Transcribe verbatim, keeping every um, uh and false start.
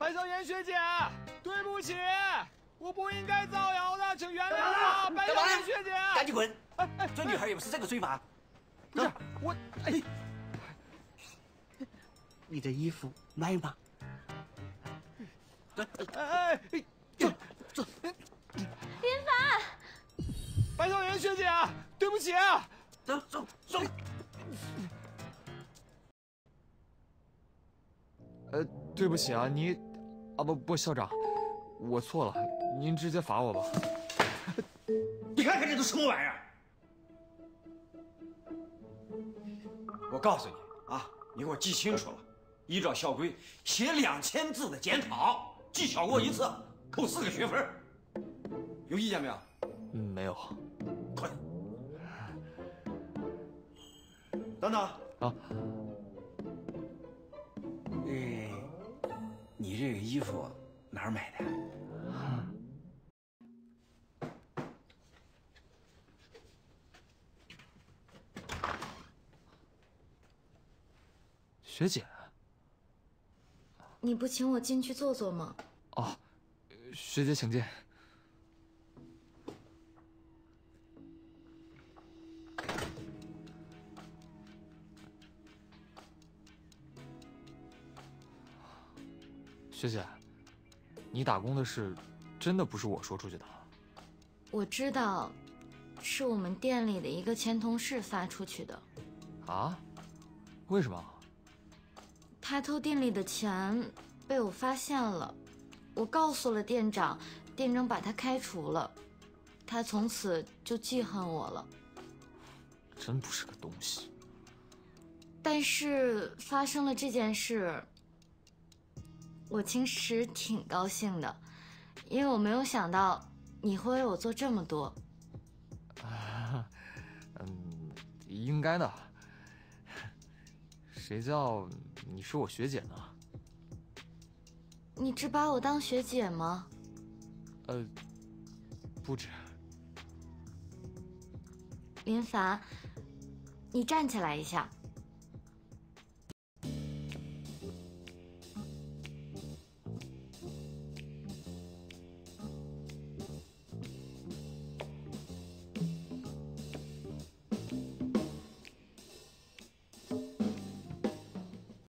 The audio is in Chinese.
白小妍学姐，对不起，我不应该造谣的，请原谅我。白小妍学姐， 赶紧滚！哎哎，这女孩也不是这个嘴法。 不是我，哎， 你的衣服卖吗？ 哎哎哎，走走。 林凡， 白小妍学姐，对不起。 走走走。 呃，对不起啊，你，啊不不，校长，我错了，您直接罚我吧。 你看看这都什么玩意儿！我告诉你啊，你给我记清楚了，依照校规写两千字的检讨，记小过一次扣四个学分，有意见没有？ 嗯，没有。 滚！等等啊。 哎，你这个衣服哪儿买的？ 学姐， 你不请我进去坐坐吗？ 哦，学姐请进。学姐，你打工的事，真的不是我说出去的。 我知道，是我们店里的一个前同事发出去的。 啊？为什么？ 他偷店里的钱被我发现了，我告诉了店长，店长把他开除了，他从此就记恨我了。 真不是个东西。 但是发生了这件事，我其实挺高兴的，因为我没有想到你会为我做这么多。 啊，嗯，应该的。谁叫你是我学姐呢？ 你只把我当学姐吗？ 呃，不止。 林凡，你站起来一下。